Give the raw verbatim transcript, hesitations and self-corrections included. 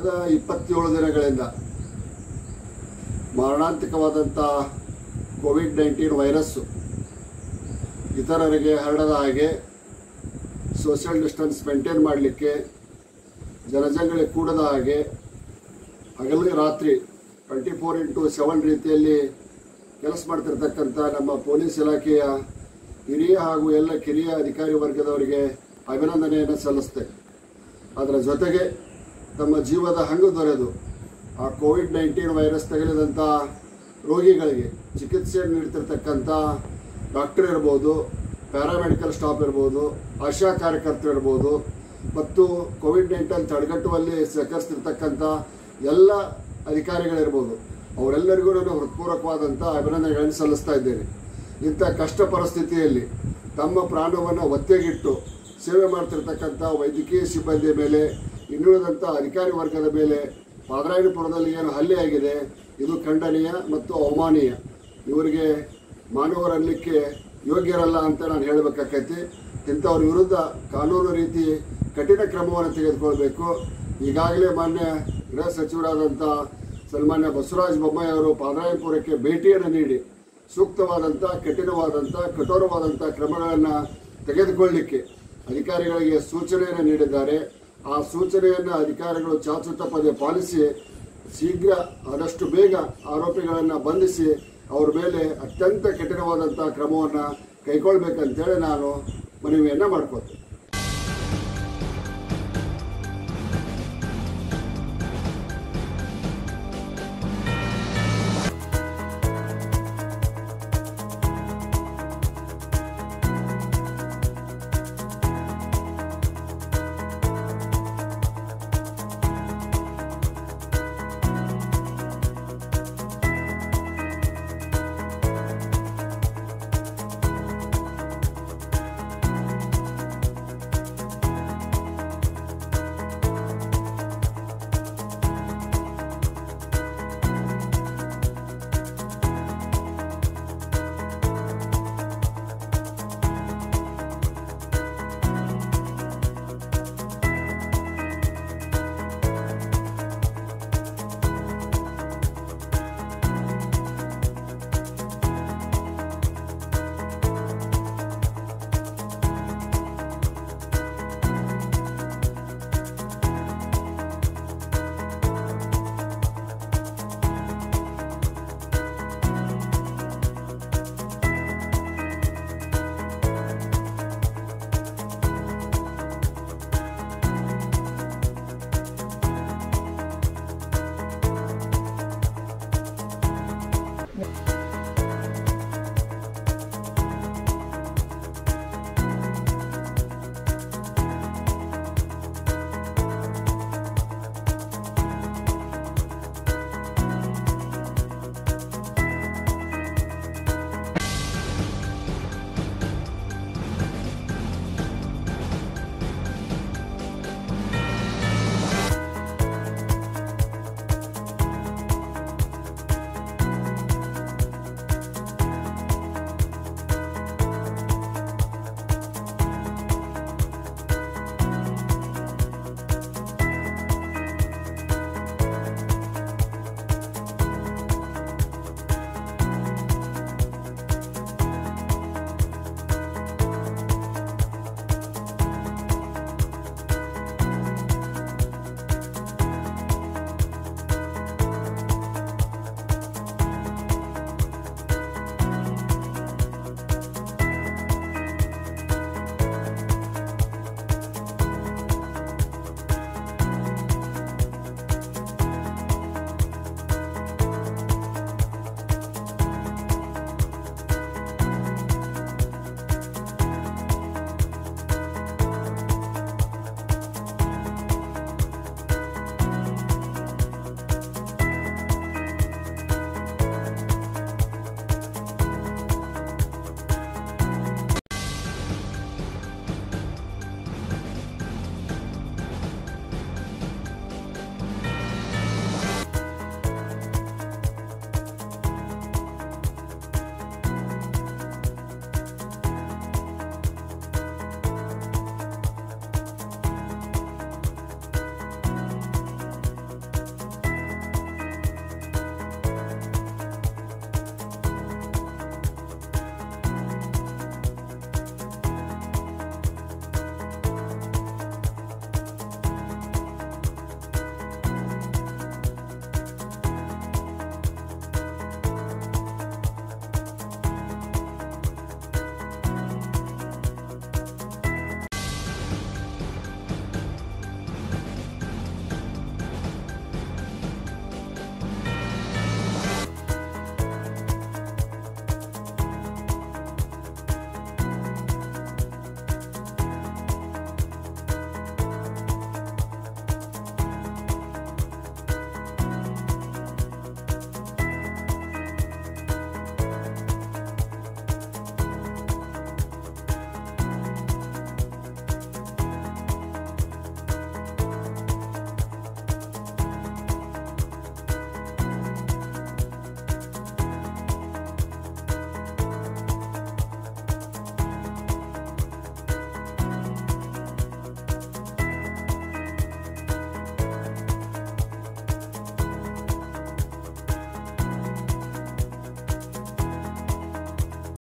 ಕಳೆದ ಇಪ್ಪತ್ತೇಳು ದಿನಗಳಿಂದ ಮಾರಣಾಂತಿಕವಾದಂಥ ಕೋವಿಡ್ ನೈನ್ಟೀನ್ ವೈರಸ್ಸು ಇತರರಿಗೆ ಹರಡದ ಹಾಗೆ ಸೋಷಿಯಲ್ ಡಿಸ್ಟೆನ್ಸ್ ಮೇಂಟೈನ್ ಮಾಡಲಿಕ್ಕೆ, ಜನಜಂಗಳಿ ಕೂಡದ ಹಾಗೆ ಹಗಲು ರಾತ್ರಿ ಟ್ವೆಂಟಿ ಫೋರ್ ಇಂಟು ಸೆವೆನ್ ರೀತಿಯಲ್ಲಿ ಕೆಲಸ ಮಾಡ್ತಿರ್ತಕ್ಕಂಥ ನಮ್ಮ ಪೊಲೀಸ್ ಇಲಾಖೆಯ ಹಿರಿಯ ಹಾಗೂ ಎಲ್ಲ ಕಿರಿಯ ಅಧಿಕಾರಿ ವರ್ಗದವರಿಗೆ ಅಭಿನಂದನೆಯನ್ನು ಸಲ್ಲಿಸ್ತೇನೆ. ಅದರ ಜೊತೆಗೆ ತಮ್ಮ ಜೀವದ ಹಂಗು ದೊರೆದು ಆ ಕೋವಿಡ್ ನೈನ್ಟೀನ್ ವೈರಸ್ ತಗುಲಿದಂಥ ರೋಗಿಗಳಿಗೆ ಚಿಕಿತ್ಸೆಯನ್ನು ನೀಡ್ತಿರ್ತಕ್ಕಂಥ ಡಾಕ್ಟರ್ ಇರ್ಬೋದು, ಪ್ಯಾರಾಮೆಡಿಕಲ್ ಸ್ಟಾಫ್ ಇರ್ಬೋದು, ಆಶಾ ಕಾರ್ಯಕರ್ತರು ಇರ್ಬೋದು ಮತ್ತು ಕೋವಿಡ್ ನೈನ್ಟೀನ್ ತಡೆಗಟ್ಟುವಲ್ಲಿ ಸಹಕರಿಸ್ತಿರ್ತಕ್ಕಂಥ ಎಲ್ಲ ಅಧಿಕಾರಿಗಳಿರ್ಬೋದು, ಅವರೆಲ್ಲರಿಗೂ ನಾನು ಹೃತ್ಪೂರ್ವಕವಾದಂಥ ಅಭಿನಂದನೆಗಳನ್ನು ಸಲ್ಲಿಸ್ತಾ ಇದ್ದೇನೆ. ಇಂಥ ಕಷ್ಟ ಪರಿಸ್ಥಿತಿಯಲ್ಲಿ ತಮ್ಮ ಪ್ರಾಣವನ್ನು ಒತ್ತೆಗಿಟ್ಟು ಸೇವೆ ಮಾಡ್ತಿರ್ತಕ್ಕಂಥ ವೈದ್ಯಕೀಯ ಸಿಬ್ಬಂದಿಯ ಮೇಲೆ, ಇನ್ನುಳಿದಂಥ ಅಧಿಕಾರಿ ವರ್ಗದ ಮೇಲೆ ಪಾದರಾಯನಪುರದಲ್ಲಿ ಏನು ಹಲ್ಲೆ ಆಗಿದೆ ಇದು ಖಂಡನೀಯ ಮತ್ತು ಅವಮಾನೀಯ. ಇವರಿಗೆ ಮಾನವರಲ್ಲಿಕ್ಕೆ ಯೋಗ್ಯರಲ್ಲ ಅಂತ ನಾನು ಹೇಳಬೇಕಾಕೈತಿ. ಇಂಥವ್ರ ವಿರುದ್ಧ ಕಾನೂನು ರೀತಿ ಕಠಿಣ ಕ್ರಮವನ್ನು ತೆಗೆದುಕೊಳ್ಬೇಕು. ಈಗಾಗಲೇ ಮಾನ್ಯ ಗೃಹ ಸಚಿವರಾದಂಥ ಸನ್ಮಾನ್ಯ ಬಸವರಾಜ ಬೊಮ್ಮಾಯಿ ಅವರು ಪಾದರಾಯನಪುರಕ್ಕೆ ಭೇಟಿಯನ್ನು ನೀಡಿ ಸೂಕ್ತವಾದಂಥ ಕಠಿಣವಾದಂಥ ಕಠೋರವಾದಂಥ ಕ್ರಮಗಳನ್ನು ತೆಗೆದುಕೊಳ್ಳಲಿಕ್ಕೆ ಅಧಿಕಾರಿಗಳಿಗೆ ಸೂಚನೆಯನ್ನು ನೀಡಿದ್ದಾರೆ. ಆ ಸೂಚನೆಯನ್ನು ಅಧಿಕಾರಿಗಳು ಚಾಚು ತಪ್ಪದೆ ಪಾಲಿಸಿ ಶೀಘ್ರ ಆದಷ್ಟು ಬೇಗ ಆರೋಪಿಗಳನ್ನು ಬಂಧಿಸಿ ಅವ್ರ ಮೇಲೆ ಅತ್ಯಂತ ಕಠಿಣವಾದಂಥ ಕ್ರಮವನ್ನು ಕೈಗೊಳ್ಳಬೇಕಂತೇಳಿ ನಾನು ಮನವಿಯನ್ನು ಮಾಡ್ಕೊಳ್ತೇನೆ.